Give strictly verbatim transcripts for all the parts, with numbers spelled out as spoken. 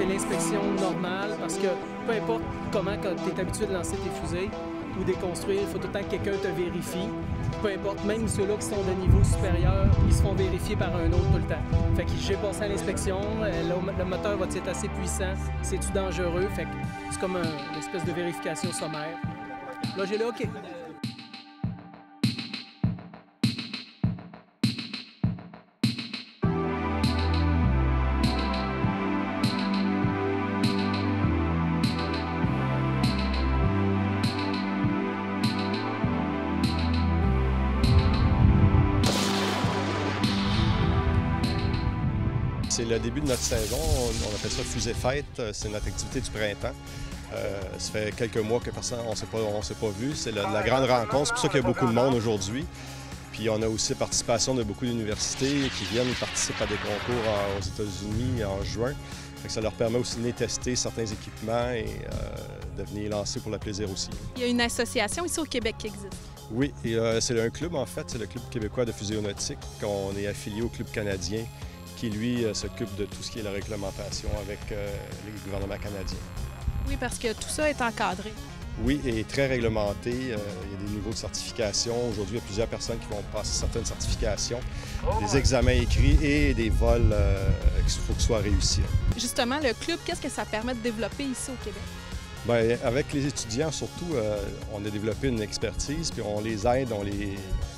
c'est l'inspection normale parce que peu importe comment tu es habitué de lancer tes fusées ou de les construire, il faut tout le temps que quelqu'un te vérifie. Peu importe, même ceux-là qui sont de niveau supérieur, ils se font vérifier par un autre tout le temps. Fait que j'ai passé à l'inspection, le moteur va être assez puissant, c'est-tu dangereux? Fait que c'est comme un, une espèce de vérification sommaire. Là, j'ai le OK. C'est le début de notre saison, on appelle ça Fusée Fête, c'est notre activité du printemps. Euh, ça fait quelques mois que personne, on ne s'est pas, on s'est pas vu, c'est la, la grande rencontre, c'est pour ça qu'il y a beaucoup de monde aujourd'hui. Puis on a aussi la participation de beaucoup d'universités qui viennent participer à des concours en, aux États-Unis en juin. Fait que ça leur permet aussi de venir tester certains équipements et euh, de venir lancer pour le plaisir aussi. Il y a une association ici au Québec qui existe. Oui, et euh, c'est un club en fait, c'est le Club québécois de fusée nautique. On est affilié au Club canadien qui, lui, euh, s'occupe de tout ce qui est la réglementation avec euh, les gouvernements canadiens. Oui, parce que tout ça est encadré. Oui, et très réglementé. Euh, il y a des niveaux de certification. Aujourd'hui, il y a plusieurs personnes qui vont passer certaines certifications, des examens écrits et des vols euh, qu'il faut que soient réussis. Justement, le club, qu'est-ce que ça permet de développer ici au Québec? Bien, avec les étudiants, surtout, euh, on a développé une expertise, puis on les aide, on les...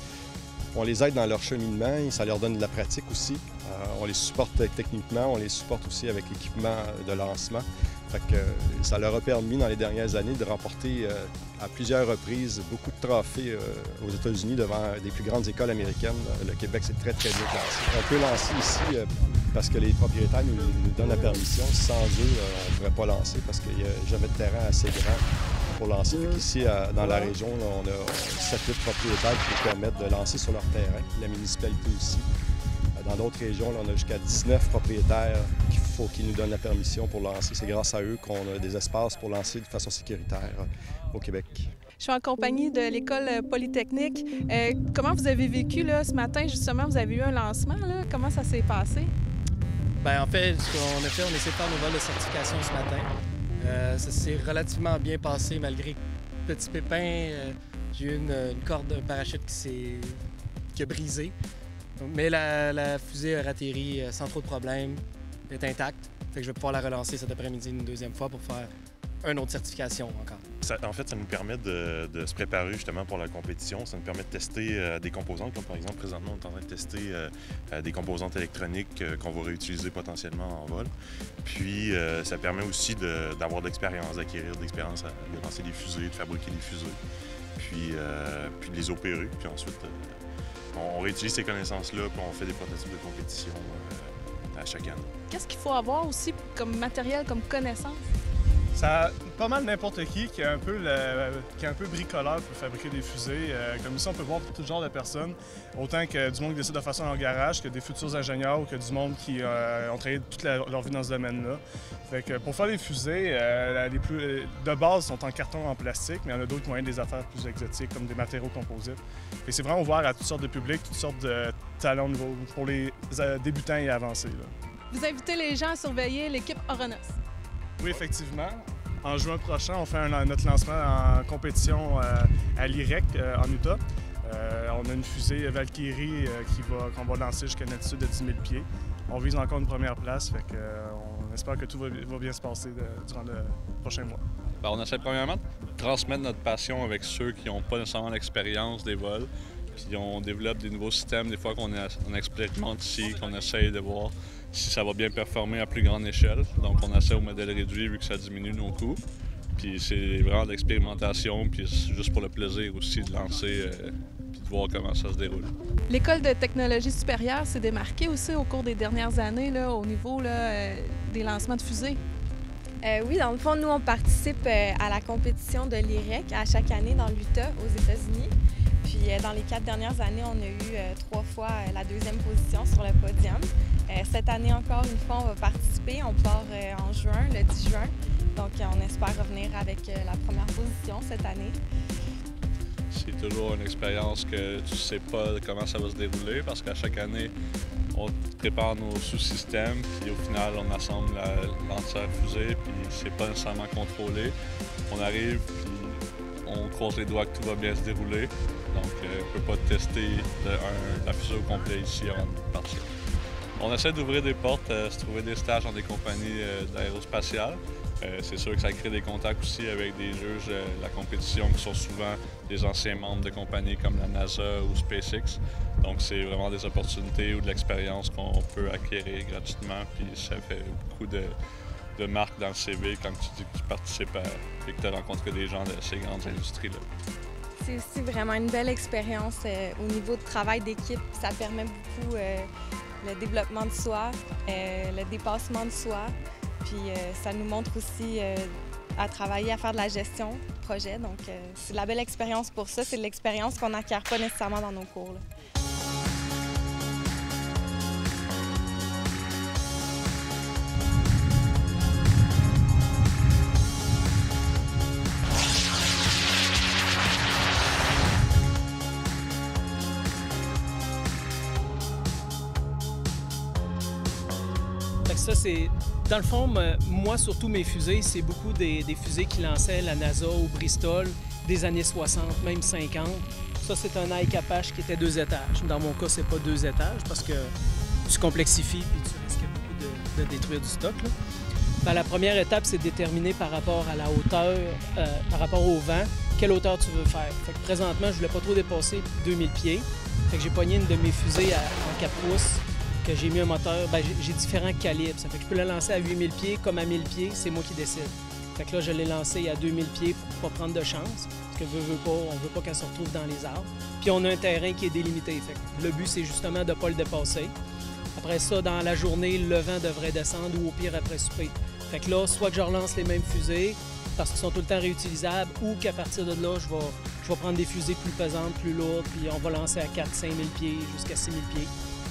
On les aide dans leur cheminement et ça leur donne de la pratique aussi. Euh, on les supporte techniquement, on les supporte aussi avec l'équipement de lancement. Fait que, euh, ça leur a permis dans les dernières années de remporter euh, à plusieurs reprises beaucoup de trophées euh, aux États-Unis devant des plus grandes écoles américaines. Le Québec, c'est très, très bien classé. On peut lancer ici euh, parce que les propriétaires nous, nous donnent la permission. Sans eux, euh, on ne pourrait pas lancer parce qu'il n'y a jamais de terrain assez grand pour lancer. Fait qu'ici, dans la région, là, on a sept huit propriétaires qui nous permettent de lancer sur leur terrain. La municipalité aussi. Dans d'autres régions, là, on a jusqu'à dix-neuf propriétaires qu'il faut qu'ils nous donnent la permission pour lancer. C'est grâce à eux qu'on a des espaces pour lancer de façon sécuritaire au Québec. Je suis en compagnie de l'École polytechnique. Euh, comment vous avez vécu là, ce matin? Justement, vous avez eu un lancement. Là. Comment ça s'est passé? Bien, en fait, ce qu'on a fait, on essaie de faire nos vols de certification ce matin. Euh, ça s'est relativement bien passé malgré petit pépin. Euh, j'ai eu une, une corde d'un parachute qui s'est qui a brisé. Mais la, la fusée a atterri sans trop de problèmes, elle est intacte. Fait que je vais pouvoir la relancer cet après-midi une deuxième fois pour faire une autre certification encore. Ça, en fait, ça nous permet de, de se préparer justement pour la compétition. Ça nous permet de tester euh, des composantes. Comme par exemple, présentement, on est en train de tester euh, des composantes électroniques euh, qu'on va réutiliser potentiellement en vol. Puis, euh, ça permet aussi d'avoir de l'expérience, d'acquérir de l'expérience de lancer des fusées, de fabriquer des fusées, puis, euh, puis de les opérer. Puis ensuite, euh, on, on réutilise ces connaissances-là, puis on fait des prototypes de compétition euh, à chaque année. Qu'est-ce qu'il faut avoir aussi comme matériel, comme connaissance? Ça, pas mal n'importe qui qui est un peu, le, qui est un peu bricoleur pour fabriquer des fusées. Euh, comme ici, on peut voir tout genre de personnes, autant que du monde qui décide de faire ça dans le garage, que des futurs ingénieurs ou que du monde qui euh, ont travaillé toute la, leur vie dans ce domaine-là. Fait que pour faire des fusées, euh, les plus, de base sont en carton, en plastique, mais il y en a d'autres moyens des affaires plus exotiques, comme des matériaux composites. Et c'est vraiment ouvert à toutes sortes de publics, toutes sortes de talents nouveaux pour les débutants et avancés. Là. Vous invitez les gens à surveiller l'équipe Oronos. Oui, effectivement. En juin prochain, on fait un, notre lancement en compétition euh, à l'I R E C euh, en Utah. Euh, on a une fusée Valkyrie euh, qui va, qu'on va lancer jusqu'à une altitude de dix mille pieds. On vise encore une première place, fait que, euh, on espère que tout va, va bien se passer de, durant le prochain mois. Bien, on essaie premièrement de transmettre notre passion avec ceux qui n'ont pas nécessairement l'expérience des vols. Puis on développe des nouveaux systèmes, des fois qu'on on expérimente ici, qu'on essaye de voir si ça va bien performer à plus grande échelle. Donc on essaie au modèle réduit vu que ça diminue nos coûts. Puis c'est vraiment de l'expérimentation, puis c'est juste pour le plaisir aussi de lancer euh, puis de voir comment ça se déroule. L'École de technologie supérieure s'est démarquée aussi au cours des dernières années là, au niveau là, euh, des lancements de fusées. Euh, oui, dans le fond, nous, on participe euh, à la compétition de l'I R E C à chaque année dans l'Utah, aux États-Unis. Puis euh, dans les quatre dernières années, on a eu euh, trois fois euh, la deuxième position sur le podium. Euh, cette année encore, une fois, on va participer. On part euh, en juin, le dix juin. Donc, euh, on espère revenir avec euh, la première position cette année. C'est toujours une expérience que tu ne sais pas comment ça va se dérouler parce qu'à chaque année, on prépare nos sous-systèmes, puis au final, on assemble la l'entière fusée, puis c'est pas nécessairement contrôlé. On arrive, puis on croise les doigts que tout va bien se dérouler. Donc, euh, on ne peut pas tester de un, la fusée au complet ici avant de partir. On essaie d'ouvrir des portes, euh, se trouver des stages dans des compagnies euh, d'aérospatiales. Euh, c'est sûr que ça crée des contacts aussi avec des juges euh, de la compétition qui sont souvent des anciens membres de compagnies comme la NASA ou SpaceX. Donc, c'est vraiment des opportunités ou de l'expérience qu'on peut acquérir gratuitement. Puis ça fait beaucoup de, de marques dans le C V quand tu dis que tu participes à, et que tu as rencontré des gens de ces grandes industries-là. C'est aussi vraiment une belle expérience euh, au niveau de travail d'équipe. Ça permet beaucoup euh, le développement de soi, euh, le dépassement de soi. Puis euh, ça nous montre aussi euh, à travailler, à faire de la gestion de projet. Donc euh, c'est de la belle expérience pour ça. C'est de l'expérience qu'on n'acquiert pas nécessairement dans nos cours, là. Ça, c'est... Dans le fond, moi, surtout mes fusées, c'est beaucoup des, des fusées qui lançaient la NASA ou Bristol des années soixante, même cinquante. Ça, c'est un Ike Apache qui était deux étages. Dans mon cas, c'est pas deux étages parce que tu complexifies et tu risques beaucoup de, de détruire du stock, là. Ben, la première étape, c'est de déterminer par rapport à la hauteur, euh, par rapport au vent, quelle hauteur tu veux faire. Fait que présentement, je voulais pas trop dépasser deux mille pieds. Fait que j'ai pogné une de mes fusées à, en quatre pouces. Que j'ai mis un moteur, ben, j'ai différents calibres. Ça fait que je peux la lancer à huit mille pieds comme à mille pieds, c'est moi qui décide. Fait que là, je l'ai lancée à deux mille pieds pour pas prendre de chance, parce que veut, veut pas, on veut pas qu'elle se retrouve dans les arbres. Puis on a un terrain qui est délimité. Fait que le but, c'est justement de ne pas le dépasser. Après ça, dans la journée, le vent devrait descendre ou au pire après souper. Fait que là, soit que je relance les mêmes fusées, parce qu'ils sont tout le temps réutilisables, ou qu'à partir de là, je vais, je vais prendre des fusées plus pesantes, plus lourdes, puis on va lancer à quatre à cinq mille pieds jusqu'à six mille pieds.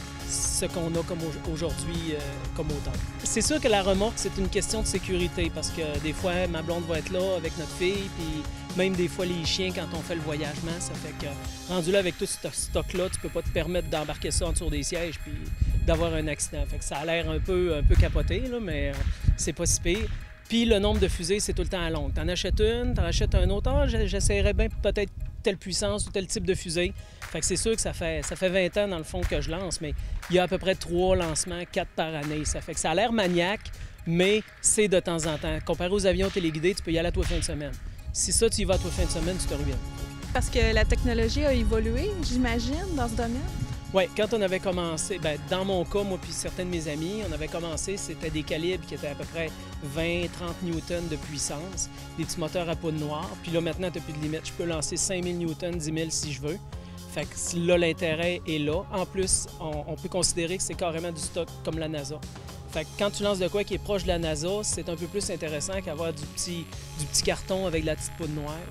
Ce qu'on a comme aujourd'hui euh, comme hauteur. C'est sûr que la remorque, c'est une question de sécurité parce que des fois, ma blonde va être là avec notre fille, puis même des fois, les chiens, quand on fait le voyagement, ça fait que rendu là avec tout ce stock-là, tu peux pas te permettre d'embarquer ça en dessous des sièges puis d'avoir un accident. Fait que ça a l'air un peu, un peu capoté, là, mais euh, c'est pas si pire. Puis le nombre de fusées, c'est tout le temps à longue. T'en achètes une, t'en achètes un autre, ah, j'essaierais bien peut-être telle puissance ou tel type de fusée. Fait que c'est sûr que ça fait, ça fait vingt ans, dans le fond, que je lance, mais il y a à peu près trois lancements, quatre par année. Ça fait que ça a l'air maniaque, mais c'est de temps en temps. Comparé aux avions téléguidés, tu peux y aller à toi fin de semaine. Si ça, tu y vas à toi fin de semaine, tu te ruines. Parce que la technologie a évolué, j'imagine, dans ce domaine? Oui, quand on avait commencé, bien, dans mon cas, moi puis certains de mes amis, on avait commencé, c'était des calibres qui étaient à peu près vingt à trente newtons de puissance, des petits moteurs à poudre noire. Puis là, maintenant, tu n'as plus de limite. Je peux lancer cinq mille newtons, dix mille si je veux. Fait que là, l'intérêt est là. En plus, on, on peut considérer que c'est carrément du stock comme la NASA. Fait que quand tu lances de quoi qui est proche de la NASA, c'est un peu plus intéressant qu'avoir du petit, du petit carton avec de la petite poudre noire.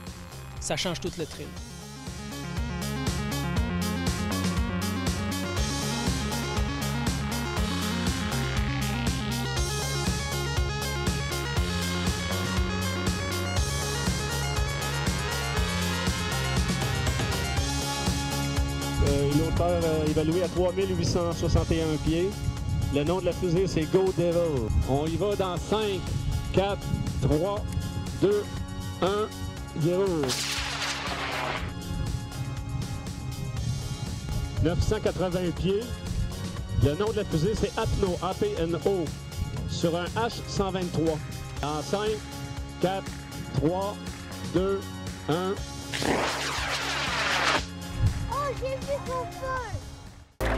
Ça change tout le thrill. Une hauteur euh, évaluée à trois mille huit cent soixante et un pieds. Le nom de la fusée, c'est Go Devil. On y va dans cinq, quatre, trois, deux, un, zéro. neuf cent quatre-vingts pieds. Le nom de la fusée, c'est Apno, A P N O, sur un H cent vingt-trois. En cinq, quatre, trois, deux, un... J'ai vu son feu!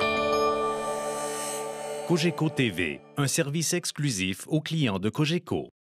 Cogeco T V, un service exclusif aux clients de Cogeco.